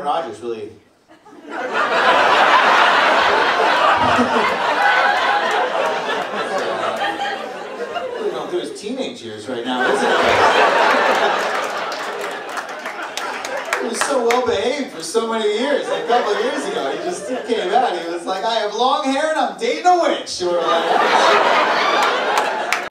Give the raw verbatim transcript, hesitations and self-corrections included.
Aaron Rodgers really... really going through his teenage years right now, isn't he? He was so well behaved for so many years. A couple of years ago, he just came out. He was like, "I have long hair and I'm dating a witch." Or like,